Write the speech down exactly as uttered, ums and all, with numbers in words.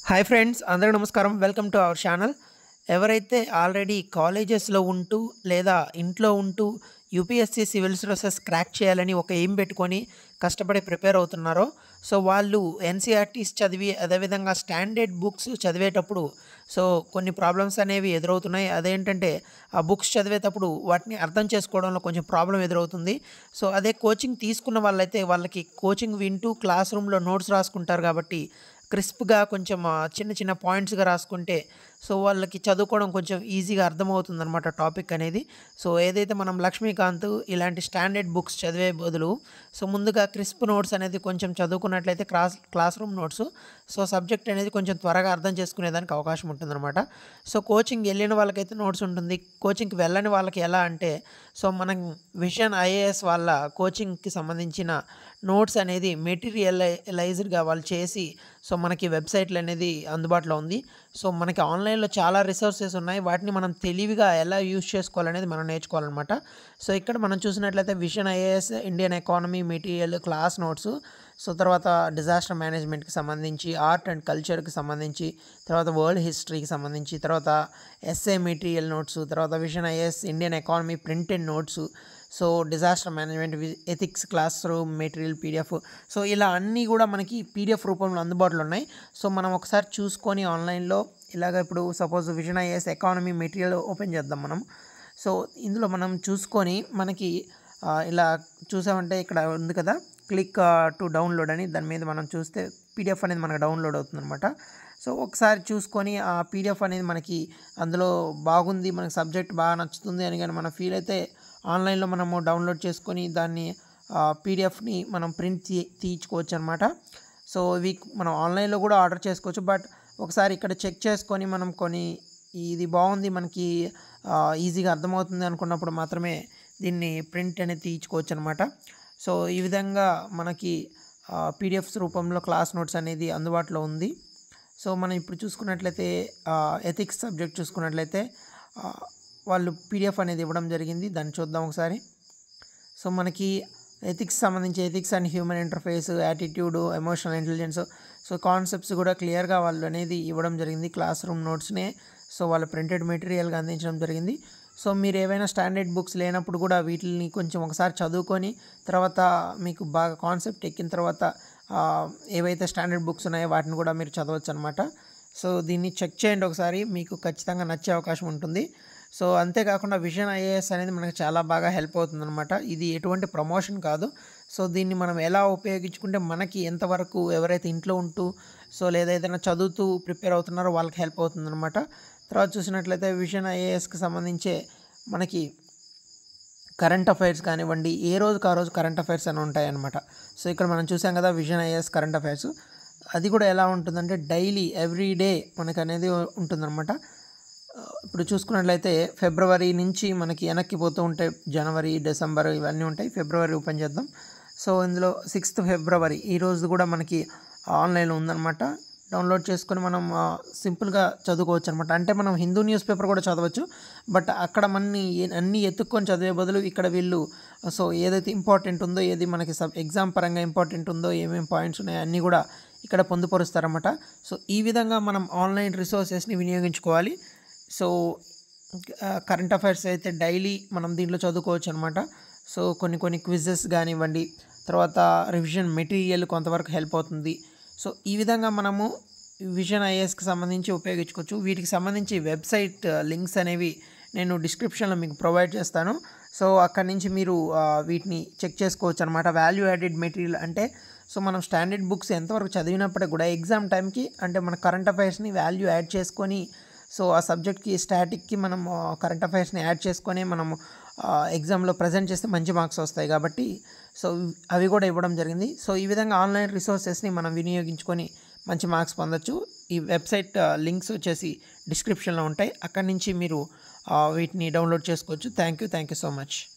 Hi friends, అందరికీ నమస్కారం. Welcome to our channel. ఎవరైతే ఆల్రెడీ కాలేజెస్లో ఉంటూ లేదా ఇంట్లో ఉంటూ యూపీఎస్సీ సివిల్ సర్వీసెస్ క్రాక్ చేయాలని ఒక ఎయిమ్ పెట్టుకొని కష్టపడి ప్రిపేర్ అవుతున్నారో, సో వాళ్ళు ఎన్సీఆర్టీస్ చదివి అదేవిధంగా స్టాండర్డ్ బుక్స్ చదివేటప్పుడు సో కొన్ని ప్రాబ్లమ్స్ అనేవి ఎదురవుతున్నాయి. అదేంటంటే ఆ బుక్స్ చదివేటప్పుడు వాటిని అర్థం చేసుకోవడంలో కొంచెం ప్రాబ్లం ఎదురవుతుంది. సో అదే కోచింగ్ తీసుకున్న వాళ్ళైతే వాళ్ళకి కోచింగ్ వింటూ క్లాస్ రూమ్లో నోట్స్ రాసుకుంటారు కాబట్టి క్రిస్ప్గా కొంచెం ఆ, చిన్న చిన్న పాయింట్స్గా రాసుకుంటే సో వాళ్ళకి చదువుకోవడం కొంచెం ఈజీగా అర్థమవుతుందన్నమాట టాపిక్ అనేది. సో ఏదైతే మనం లక్ష్మీకాంత్ ఇలాంటి స్టాండర్డ్ బుక్స్ చదివే బదులు సో ముందుగా క్రిస్ప్ నోట్స్ అనేది కొంచెం చదువుకున్నట్లయితే class classroom notes so subject అనేది కొంచెం త్వరగా అర్థం చేసుకునేదానికి అవకాశం ఉంటుందన్నమాట. సో కోచింగ్ వెళ్ళిన వాళ్ళకైతే నోట్స్ ఉంటుంది. కోచింగ్కి వెళ్ళని వాళ్ళకి ఎలా అంటే సో మనం విషన్ ఐఏఎస్ వాళ్ళ కోచింగ్కి సంబంధించిన నోట్స్ అనేది మెటీరియలైజ్డ్గా వాళ్ళు చేసి సో మనకి వెబ్సైట్లు అనేది అందుబాటులో ఉంది. సో మనకి ఆన్లైన్లో చాలా రిసోర్సెస్ ఉన్నాయి. వాటిని మనం తెలివిగా ఎలా యూజ్ చేసుకోవాలనేది మనం నేర్చుకోవాలన్నమాట. సో ఇక్కడ మనం చూసినట్లయితే Vision IAS, Indian economy material, class notes, so తర్వాత డిజాస్టర్ మేనేజ్మెంట్కి సంబంధించి, ఆర్ట్ అండ్ కల్చర్కి సంబంధించి, తర్వాత వరల్డ్ హిస్టరీకి సంబంధించి, తర్వాత ఎస్ఏ మెటీరియల్ నోట్స్, తర్వాత Vision IAS Indian economy printed notes, so disaster management, ethics classroom material PDF, so ఇలా అన్నీ కూడా మనకి పీడిఎఫ్ రూపంలో అందుబాటులో ఉన్నాయి. సో మనం ఒకసారి చూసుకొని ఆన్లైన్లో ఇలాగ ఇప్పుడు suppose Vision IAS economy material open చేద్దాం మనం. సో ఇందులో మనం చూసుకొని మనకి ఆ, ఇలా చూసామంటే ఇక్కడ ఉంది కదా క్లిక్ టు డౌన్లోడ్ అని, దాని మీద మనం చూస్తే పీడిఎఫ్ అనేది మనకు డౌన్లోడ్ అవుతుందన్నమాట. సో ఒకసారి చూసుకొని ఆ పీడిఎఫ్ అనేది మనకి అందులో బాగుంది, మనకి సబ్జెక్ట్ బాగా నచ్చుతుంది అని కానీ మనం ఫీల్ అయితే ఆన్లైన్లో మనము డౌన్లోడ్ చేసుకొని దాన్ని పీడిఎఫ్ని మనం ప్రింట్ తీ తీయించుకోవచ్చు అనమాట. సో ఇవి మనం ఆన్లైన్లో కూడా ఆర్డర్ చేసుకోవచ్చు. బట్ ఒకసారి ఇక్కడ చెక్ చేసుకొని మనం కొన్ని ఇది బాగుంది మనకి ఈజీగా అర్థమవుతుంది అనుకున్నప్పుడు మాత్రమే దీన్ని ప్రింట్ అనేది తీయించుకోవచ్చు అనమాట. సో ఈ విధంగా మనకి పీడిఎఫ్స్ రూపంలో క్లాస్ నోట్స్ అనేది అందుబాటులో ఉంది. సో మనం ఇప్పుడు చూసుకున్నట్లయితే ఎథిక్స్ సబ్జెక్ట్ చూసుకున్నట్లయితే వాళ్ళు పీడిఎఫ్ అనేది ఇవ్వడం జరిగింది. దాన్ని చూద్దాం ఒకసారి. సో మనకి ఎథిక్స్ సంబంధించి ethics and human interface, attitude, emotional intelligence, so concepts కూడా క్లియర్గా వాళ్ళు అనేది ఇవ్వడం జరిగింది. క్లాస్ రూమ్ నోట్స్నే సో వాళ్ళ ప్రింటెడ్ మెటీరియల్గా అందించడం జరిగింది. సో మీరు ఏవైనా స్టాండర్డ్ బుక్స్ లేనప్పుడు కూడా వీటిని కొంచెం ఒకసారి చదువుకొని తర్వాత మీకు బాగా కాన్సెప్ట్ ఎక్కిన తర్వాత ఏవైతే స్టాండర్డ్ బుక్స్ ఉన్నాయో వాటిని కూడా మీరు చదవచ్చు అనమాట. సో దీన్ని చెక్ చేయండి ఒకసారి, మీకు ఖచ్చితంగా నచ్చే అవకాశం ఉంటుంది. సో అంతేకాకుండా విజన్ ఐఏఎస్ అనేది మనకు చాలా బాగా హెల్ప్ అవుతుందన్నమాట. ఇది ఎటువంటి ప్రమోషన్ కాదు. సో దీన్ని మనం ఎలా ఉపయోగించుకుంటే మనకి ఎంతవరకు ఎవరైతే ఇంట్లో ఉంటూ సో లేదా ఏదైనా చదువుతూ ప్రిపేర్ అవుతున్నారో వాళ్ళకి హెల్ప్ అవుతుందన్నమాట. తర్వాత చూసినట్లయితే విజన్ ఐఏఎస్కి సంబంధించే మనకి కరెంట్ అఫైర్స్ కానివ్వండి, ఏ రోజుకి ఆ రోజు కరెంట్ అఫైర్స్ అని ఉంటాయన్నమాట. సో ఇక్కడ మనం చూసాం కదా విజన్ ఐఏఎస్ కరెంట్ అఫైర్స్, అది కూడా ఎలా ఉంటుందంటే డైలీ ఎవ్రీ డే మనకు అనేది ఉంటుందన్నమాట. ఇప్పుడు చూసుకున్నట్లయితే ఫిబ్రవరి నుంచి మనకి వెనక్కి పోతూ ఉంటాయి, జనవరి, డిసెంబర్ ఇవన్నీ ఉంటాయి. ఫిబ్రవరి ఓపెన్ చేద్దాం. సో ఇందులో సిక్స్త్ ఫిబ్రవరి ఈరోజు కూడా మనకి ఆన్లైన్లో ఉందన్నమాట. డౌన్లోడ్ చేసుకొని మనం సింపుల్గా చదువుకోవచ్చు అనమాట. అంటే మనం హిందూ న్యూస్ పేపర్ కూడా చదవచ్చు. బట్ అక్కడ మన్ని అన్నీ ఎత్తుక్కొని చదివే బదులు ఇక్కడ వీళ్ళు సో ఏదైతే ఇంపార్టెంట్ ఉందో, ఏది మనకి సబ్ ఎగ్జామ్ పరంగా ఇంపార్టెంట్ ఉందో, ఏమేమి పాయింట్స్ ఉన్నాయో అన్నీ కూడా ఇక్కడ పొందుపరుస్తారన్నమాట. సో ఈ విధంగా మనం ఆన్లైన్ రిసోర్సెస్ని వినియోగించుకోవాలి. సో కరెంట్ అఫైర్స్ అయితే డైలీ మనం దీంట్లో చదువుకోవచ్చు అనమాట. సో కొన్ని కొన్ని క్విజెస్ కానివ్వండి, తర్వాత రివిజన్ మెటీరియల్ కొంతవరకు హెల్ప్ అవుతుంది. సో ఈ విధంగా మనము విజన్ ఐఏఎస్కి సంబంధించి ఉపయోగించుకోవచ్చు. వీటికి సంబంధించి వెబ్సైట్ లింక్స్ అనేవి నేను డిస్క్రిప్షన్లో మీకు ప్రొవైడ్ చేస్తాను. సో అక్కడి నుంచి మీరు వీటిని చెక్ చేసుకోవచ్చు అనమాట. వాల్యూ యాడెడ్ మెటీరియల్ అంటే సో మనం స్టాండర్డ్ బుక్స్ ఎంతవరకు చదివినప్పటికీ కూడా ఎగ్జామ్ టైంకి అంటే మన కరెంట్ అఫైర్స్ని వాల్యూ యాడ్ చేసుకొని సో ఆ సబ్జెక్ట్కి స్టాటిక్కి మనం కరెంట్ అఫైర్స్ని యాడ్ చేసుకొని మనం ఎగ్జామ్లో ప్రజెంట్ చేస్తే మంచి మార్క్స్ వస్తాయి కాబట్టి సో అవి కూడా ఇవ్వడం జరిగింది. సో ఈ విధంగా ఆన్లైన్ రిసోర్సెస్ని మనం వినియోగించుకొని మంచి మార్క్స్ పొందొచ్చు. ఈ వెబ్సైట్ లింక్స్ వచ్చేసి డిస్క్రిప్షన్లో ఉంటాయి, అక్కడి నుంచి మీరు వీటిని డౌన్లోడ్ చేసుకోవచ్చు. Thank you thank you so much.